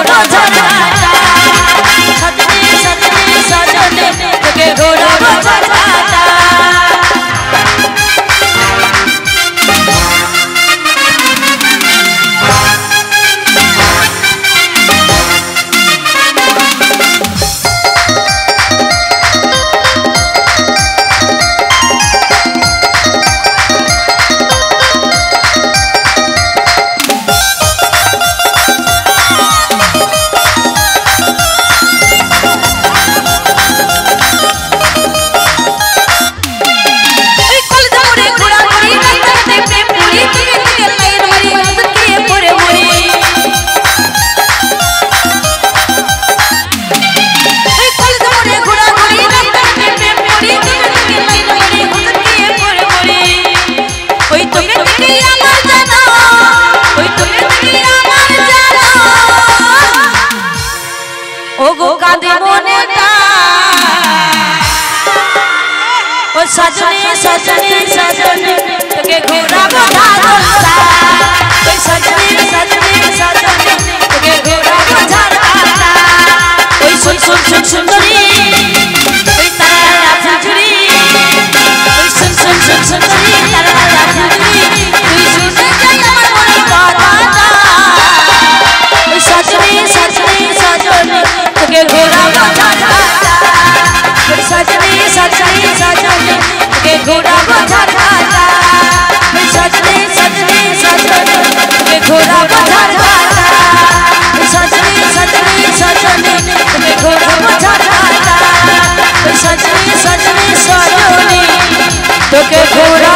सजनी सजनी सजनी के घोड़ा बजा दोसा सजनी सजनी सजनी के घोड़ा बजा दोसा ओई सुन सुन सुन सुंदरी ओई तारा फुजरी ओई सुन सुन सुन सुंदरी तारा फुजरी ओई सुन जाय मोर बाता ओई सजनी सजनी सजनी के घोड़ा बजा दोसा सजनी सजनी सजनी के घोड़ा बजा दोसा सजनी सजनी सजनी के घोड़ा बजा दोसा सजनी सजनी सजनी के घोड़ा बजा दोसा सजनी सजनी सजनी तो के घोड़ा